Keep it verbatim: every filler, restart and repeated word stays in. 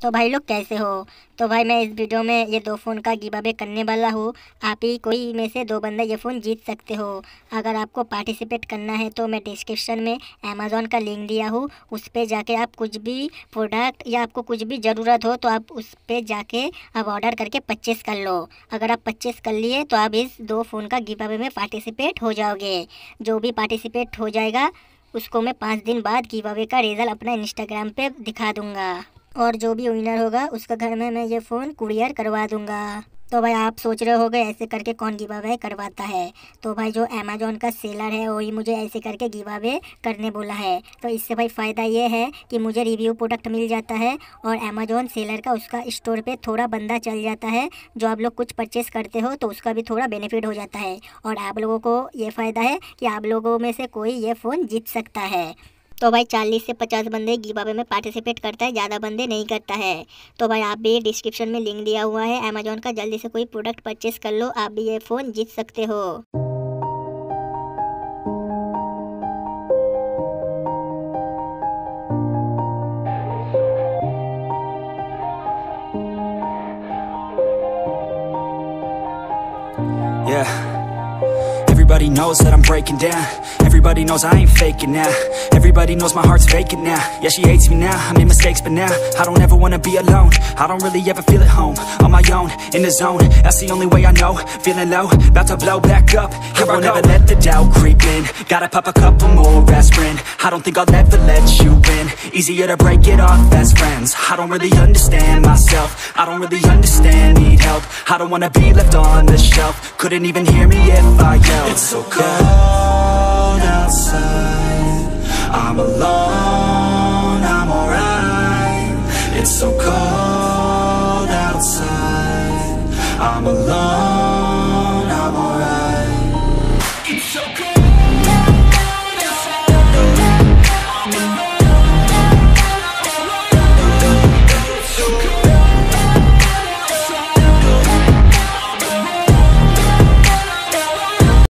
तो भाई लोग कैसे हो। तो भाई मैं इस वीडियो में ये दो फ़ोन का गिव अवे करने वाला हूँ। आप ही कोई में से दो बंदा ये फ़ोन जीत सकते हो। अगर आपको पार्टिसिपेट करना है तो मैं डिस्क्रिप्शन में अमेज़ॉन का लिंक दिया हूँ, उस पर जाके आप कुछ भी प्रोडक्ट या आपको कुछ भी ज़रूरत हो तो आप उस पर जाके आप ऑर्डर करके परचेस कर लो। अगर आप परचेस कर लिए तो आप इस दो फ़ोन का गिव अवे में पार्टिसिपेट हो जाओगे। जो भी पार्टिसिपेट हो जाएगा उसको मैं पाँच दिन बाद गिव अवे का रिज़ल्ट अपना इंस्टाग्राम पे दिखा दूंगा, और जो भी विनर होगा उसका घर में मैं ये फ़ोन कुरियर करवा दूंगा। तो भाई आप सोच रहे होगे ऐसे करके कौन गिव अवे करवाता है। तो भाई जो अमेज़ॉन का सेलर है वही मुझे ऐसे करके गिव अवे करने बोला है। तो इससे भाई फ़ायदा ये है कि मुझे रिव्यू प्रोडक्ट मिल जाता है और अमेज़ॉन सेलर का उसका स्टोर पे थोड़ा बंदा चल जाता है। जो आप लोग कुछ परचेस करते हो तो उसका भी थोड़ा बेनिफिट हो जाता है, और आप लोगों को ये फ़ायदा है कि आप लोगों में से कोई ये फ़ोन जीत सकता है। तो भाई चालीस से पचास बंदे गिव अवे में पार्टिसिपेट करता है, ज़्यादा बंदे नहीं करता है। तो भाई आप भी डिस्क्रिप्शन में लिंक दिया हुआ है अमेज़ॉन का, जल्दी से कोई प्रोडक्ट परचेस कर लो, आप भी ये फ़ोन जीत सकते हो। Yeah, everybody knows that I'm breaking down. Everybody knows I ain't faking now. Everybody knows my heart's vacant now. Yeah, she hates me now, I made mistakes but now I don't ever wanna be alone. I don't really ever feel at home. On my own, in the zone, that's the only way I know. Feeling low, about to blow back up. Here I won't ever let the doubt creep in. Gotta pop a couple more aspirin. I don't think I'll ever let you in. Easier to break it off best friends. I don't really understand myself. I don't really understand, need help. I don't wanna be left on the shelf. Couldn't even hear me if I yelled. It's so cold outside, I'm alone, I'm alright. It's so cold outside, I'm alone.